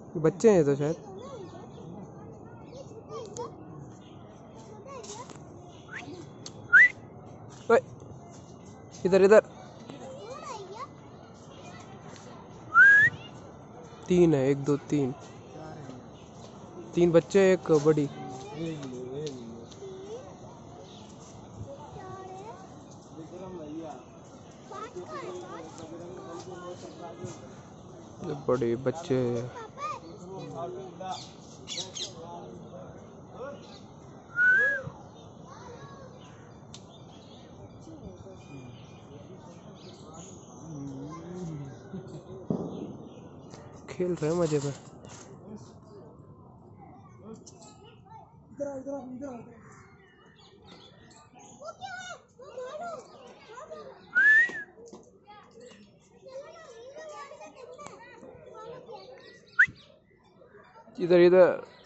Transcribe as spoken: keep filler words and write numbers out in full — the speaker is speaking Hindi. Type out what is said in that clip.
बच्चे हैं तो शायद। ओए, इधर इधर। तीन है, एक दो तीन तीन बच्चे, एक बड़ी। बड़े बच्चे खेल रहे हैं मजे में। इधर इधर